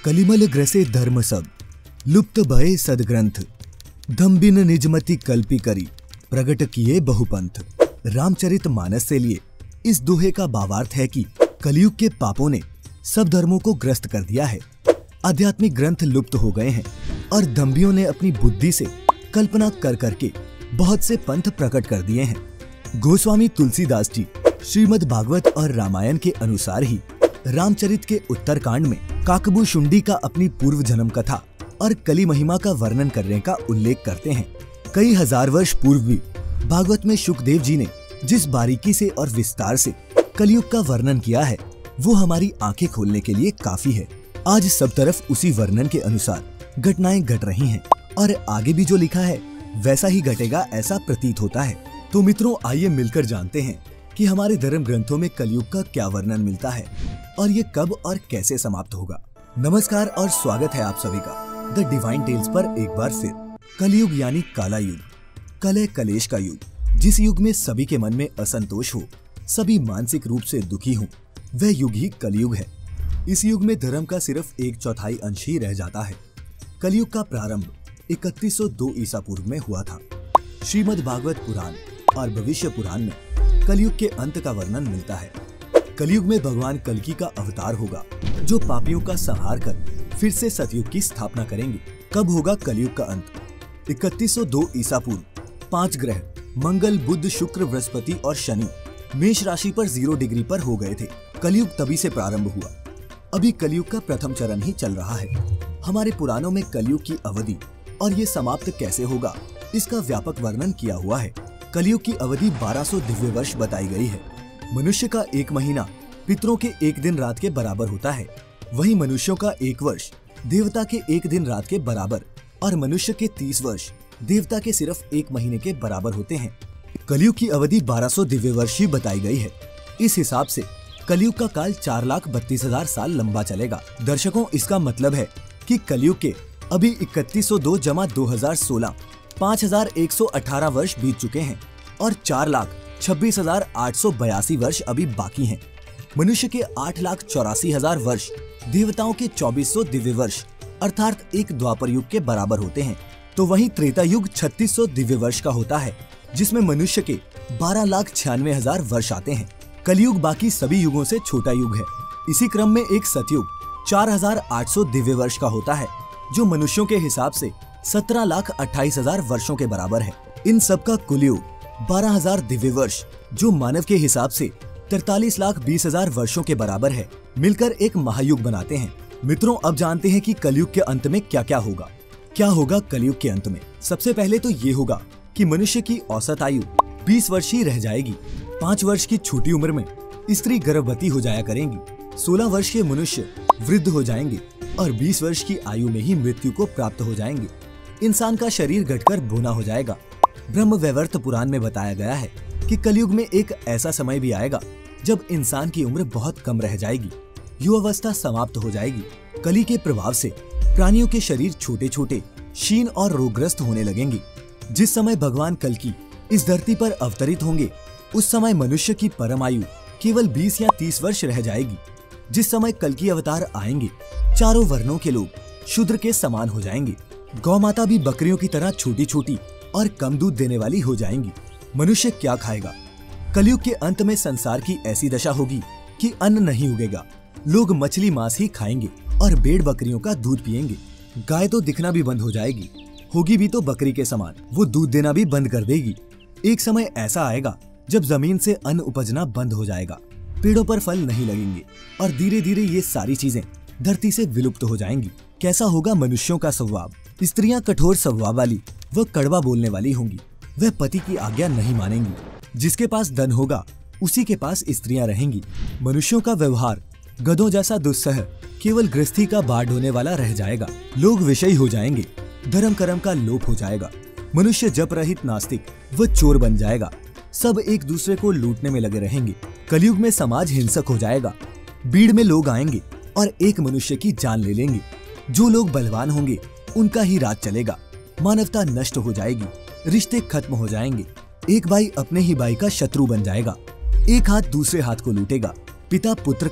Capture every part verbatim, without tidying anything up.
कलिमल ग्रसे धर्म सब लुप्त भये सदग्रंथ धम्बिन निजमति कल्पी करी प्रगट किए बहुपंथ। रामचरित मानस से लिए इस दोहे का भावार्थ है कि कलयुग के पापों ने सब धर्मों को ग्रस्त कर दिया है। आध्यात्मिक ग्रंथ लुप्त हो गए हैं और दम्भियों ने अपनी बुद्धि से कल्पना कर करके बहुत से पंथ प्रकट कर दिए हैं। गोस्वामी तुलसीदास जी श्रीमद् भागवत और रामायण के अनुसार ही रामचरित के उत्तरकांड में काकभू शुंडी का अपनी पूर्व जन्म कथा और कली महिमा का वर्णन करने का उल्लेख करते हैं। कई हजार वर्ष पूर्व भी भागवत में शुकदेव जी ने जिस बारीकी से और विस्तार से कलयुग का वर्णन किया है वो हमारी आंखें खोलने के लिए काफी है। आज सब तरफ उसी वर्णन के अनुसार घटनाएं घट रही हैं और आगे भी जो लिखा है वैसा ही घटेगा ऐसा प्रतीत होता है। तो मित्रों, आइए मिलकर जानते हैं कि हमारे धर्म ग्रंथों में कलयुग का क्या वर्णन मिलता है और ये कब और कैसे समाप्त होगा। नमस्कार और स्वागत है आप सभी का द डिवाइन टेल्स पर एक बार फिर। कलयुग यानी काला युग, कलह कलेश का युग, जिस युग में सभी के मन में असंतोष हो, सभी मानसिक रूप से दुखी हों, वह युग ही कलयुग है। इस युग में धर्म का सिर्फ एक चौथाई अंश ही रह जाता है। कलयुग का प्रारंभ इकतीस सौ दो ईसा पूर्व में हुआ था। श्रीमद् भागवत पुराण और भविष्य पुराण में कलयुग के अंत का वर्णन मिलता है। कलयुग में भगवान कल्कि का अवतार होगा जो पापियों का संहार कर फिर से सतयुग की स्थापना करेंगे। कब होगा कलयुग का अंत? इकतीस सौ दो ईसा पूर्व पांच ग्रह मंगल, बुध, शुक्र, बृहस्पति और शनि मेष राशि पर जीरो डिग्री पर हो गए थे। कलयुग तभी से प्रारंभ हुआ। अभी कलयुग का प्रथम चरण ही चल रहा है। हमारे पुराणों में कलयुग की अवधि और ये समाप्त कैसे होगा इसका व्यापक वर्णन किया हुआ है। कलयुग की अवधि बारह सौ दिव्य वर्ष बताई गई है। मनुष्य का एक महीना पितरों के एक दिन रात के बराबर होता है। वहीं मनुष्यों का एक वर्ष देवता के एक दिन रात के बराबर और मनुष्य के तीस वर्ष देवता के सिर्फ एक महीने के बराबर होते हैं। कलयुग की अवधि बारह सौ दिव्य वर्ष ही बताई गई है। इस हिसाब से कलयुग का काल चार लाख बत्तीस हजार साल लंबा चलेगा। दर्शकों, इसका मतलब है कि कलयुग के अभी इकतीस सौ दो जमा दो हजार सोलह पाँच हजार एक सौ अठारह वर्ष बीत चुके हैं और चार लाख छब्बीस हजार आठ सौ बयासी वर्ष अभी बाकी हैं। मनुष्य के आठ लाख चौरासी हजार वर्ष देवताओं के चौबीस सौ दिव्य वर्ष अर्थात एक द्वापर युग के बराबर होते हैं। तो वहीं त्रेता युग छत्तीस सौ दिव्य वर्ष का होता है जिसमें मनुष्य के बारह लाख छियानवे हजार वर्ष आते हैं। कलयुग बाकी सभी युगों से छोटा युग है। इसी क्रम में एक सतयुग चार हजार आठ सौ दिव्य वर्ष का होता है जो मनुष्यों के हिसाब से सत्रह लाख अट्ठाईस हजार वर्षों के बराबर है। इन सब का कुल युग बारह हजार दिव्य वर्ष जो मानव के हिसाब से तैतालीस लाख बीस हजार वर्षों के बराबर है मिलकर एक महायुग बनाते हैं। मित्रों, अब जानते हैं कि कलयुग के अंत में क्या क्या होगा। क्या होगा कलयुग के अंत में? सबसे पहले तो ये होगा कि मनुष्य की औसत आयु बीस वर्ष ही रह जाएगी। पाँच वर्ष की छोटी उम्र में स्त्री गर्भवती हो जाया करेंगी। सोलह वर्ष के मनुष्य वृद्ध हो जाएंगे और बीस वर्ष की आयु में ही मृत्यु को प्राप्त हो जाएंगे। इंसान का शरीर घटकर बोना हो जाएगा। ब्रह्म वैवर्त पुराण में बताया गया है कि कलयुग में एक ऐसा समय भी आएगा जब इंसान की उम्र बहुत कम रह जाएगी। युवावस्था समाप्त हो जाएगी। कली के प्रभाव से प्राणियों के शरीर छोटे छोटे, क्षीण और रोगग्रस्त होने लगेंगे। जिस समय भगवान कल्कि इस धरती पर अवतरित होंगे उस समय मनुष्य की परम आयु केवल बीस या तीस वर्ष रह जाएगी। जिस समय कल्कि अवतार आएंगे चारों वर्णों के लोग शूद्र के समान हो जाएंगे। गौ माता भी बकरियों की तरह छोटी छोटी और कम दूध देने वाली हो जाएंगी। मनुष्य क्या खाएगा? कलयुग के अंत में संसार की ऐसी दशा होगी कि अन्न नहीं उगेगा। लोग मछली मांस ही खाएंगे और भेड़ बकरियों का दूध पिएंगे। गाय तो दिखना भी बंद हो जाएगी, होगी भी तो बकरी के समान। वो दूध देना भी बंद कर देगी। एक समय ऐसा आएगा जब जमीन से अन्न उपजना बंद हो जाएगा, पेड़ों पर फल नहीं लगेंगे और धीरे धीरे ये सारी चीजें धरती से विलुप्त हो जाएंगी। कैसा होगा मनुष्यों का स्वभाव? स्त्रियां कठोर स्वभाव वाली व कड़वा बोलने वाली होंगी। वह पति की आज्ञा नहीं मानेंगी। जिसके पास धन होगा उसी के पास स्त्रियां रहेंगी। मनुष्यों का व्यवहार गधों जैसा दुस्सह केवल गृहस्थी का बाढ़ होने वाला रह जाएगा। लोग विषयी हो जाएंगे। धर्म कर्म का लोप हो जाएगा। मनुष्य जप रहित नास्तिक व चोर बन जाएगा। सब एक दूसरे को लूटने में लगे रहेंगे। कलयुग में समाज हिंसक हो जाएगा। भीड़ में लोग आएंगे और एक मनुष्य की जान ले लेंगे। जो लोग बलवान होंगे उनका ही राज चलेगा। मानवता नष्ट हो जाएगी। रिश्ते खत्म हो जाएंगे। एक भाई अपने ही भाई का शत्रु बन जाएगा। एक हाथ दूसरे हाथ को लूटेगा। पिता पुत्र का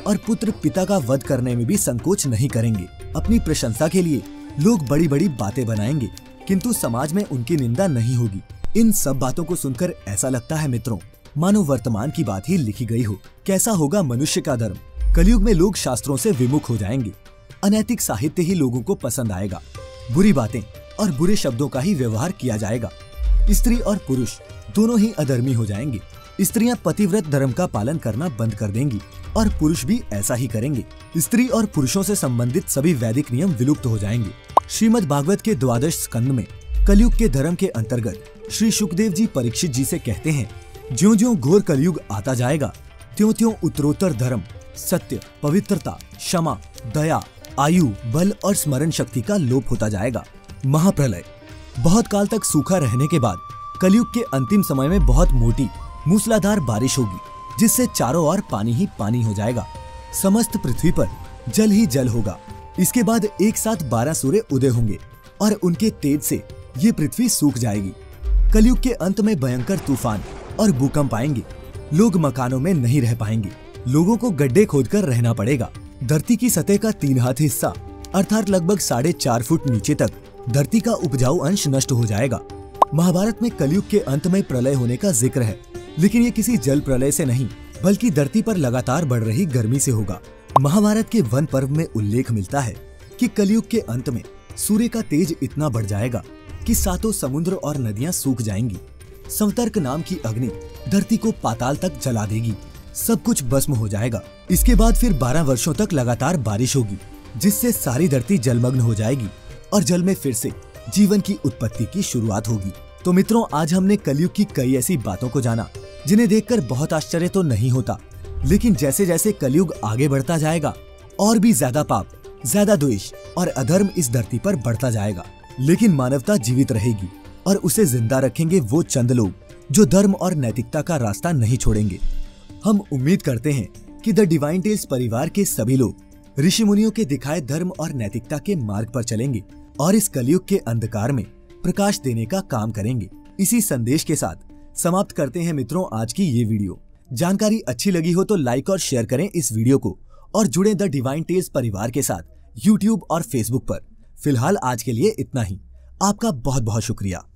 और पुत्र पिता का वध करने में भी संकोच नहीं करेंगे। अपनी प्रशंसा के लिए लोग बड़ी बड़ी बातें बनाएंगे, किंतु समाज में उनकी निंदा नहीं होगी। इन सब बातों को सुनकर ऐसा लगता है मित्रों, मानो वर्तमान की बात ही लिखी गई हो। कैसा होगा मनुष्य का धर्म? कलयुग में लोग शास्त्रों से विमुख हो जाएंगे। अनैतिक साहित्य ही लोगों को पसंद आएगा। बुरी बातें और बुरे शब्दों का ही व्यवहार किया जाएगा। स्त्री और पुरुष दोनों ही अधर्मी हो जाएंगे। स्त्रियां पतिव्रत धर्म का पालन करना बंद कर देंगी और पुरुष भी ऐसा ही करेंगे। स्त्री और पुरुषों से संबंधित सभी वैदिक नियम विलुप्त हो जाएंगे। श्रीमद् भागवत के द्वादश स्कंद में कलयुग के धर्म के अंतर्गत श्री सुखदेव जी परीक्षित जी से कहते हैं, ज्यों ज्यों घोर कलयुग आता जाएगा त्यों त्यों उत्तरोत्तर धर्म, सत्य, पवित्रता, क्षमा, दया, आयु, बल और स्मरण शक्ति का लोप होता जाएगा। महाप्रलय। बहुत काल तक सूखा रहने के बाद कलयुग के अंतिम समय में बहुत मोटी मूसलाधार बारिश होगी, जिससे चारों ओर पानी ही पानी हो जाएगा। समस्त पृथ्वी पर जल ही जल होगा। इसके बाद एक साथ बारह सूर्य उदय होंगे और उनके तेज से ये पृथ्वी सूख जाएगी। कलयुग के अंत में भयंकर तूफान और भूकंप आएंगे। लोग मकानों में नहीं रह पाएंगे। लोगों को गड्ढे खोदकर रहना पड़ेगा। धरती की सतह का तीन हाथ हिस्सा अर्थात लगभग साढ़े चार फुट नीचे तक धरती का उपजाऊ अंश नष्ट हो जाएगा। महाभारत में कलयुग के अंत में प्रलय होने का जिक्र है, लेकिन ये किसी जल प्रलय से नहीं बल्कि धरती पर लगातार बढ़ रही गर्मी से होगा। महाभारत के वन पर्व में उल्लेख मिलता है कि कलयुग के अंत में सूर्य का तेज इतना बढ़ जाएगा कि सातों समुद्र और नदियां सूख जाएंगी। संतर्क नाम की अग्नि धरती को पाताल तक जला देगी। सब कुछ भस्म हो जाएगा। इसके बाद फिर बारह वर्षों तक लगातार बारिश होगी, जिससे सारी धरती जलमग्न हो जाएगी और जल में फिर से जीवन की उत्पत्ति की शुरुआत होगी। तो मित्रों, आज हमने कलयुग की कई ऐसी बातों को जाना जिन्हें देखकर बहुत आश्चर्य तो नहीं होता, लेकिन जैसे जैसे कलयुग आगे बढ़ता जाएगा और भी ज्यादा पाप, ज्यादा द्वेष और अधर्म इस धरती पर बढ़ता जाएगा। लेकिन मानवता जीवित रहेगी और उसे जिंदा रखेंगे वो चंद लोग जो धर्म और नैतिकता का रास्ता नहीं छोड़ेंगे। हम उम्मीद करते हैं कि द डिवाइन टेल्स परिवार के सभी लोग ऋषि मुनियों के दिखाए धर्म और नैतिकता के मार्ग पर चलेंगे और इस कलयुग के अंधकार में प्रकाश देने का काम करेंगे। इसी संदेश के साथ समाप्त करते हैं मित्रों आज की ये वीडियो। जानकारी अच्छी लगी हो तो लाइक और शेयर करें इस वीडियो को और जुड़ें द डिवाइन टेल्स परिवार के साथ यूट्यूब और फेसबुक पर। फिलहाल आज के लिए इतना ही। आपका बहुत बहुत शुक्रिया।